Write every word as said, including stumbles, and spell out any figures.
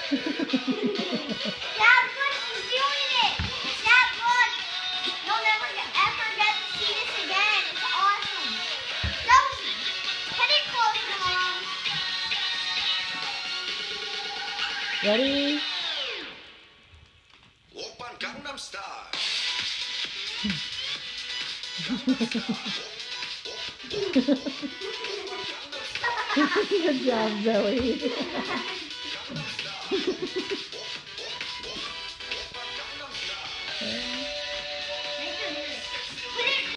Dad, look, he's doing it. Dad, look. You'll never get, ever get to see this again. It's awesome. Josie, put it closer, Mom. Ready? Oppan Gangnam Style. Good job, Zoe.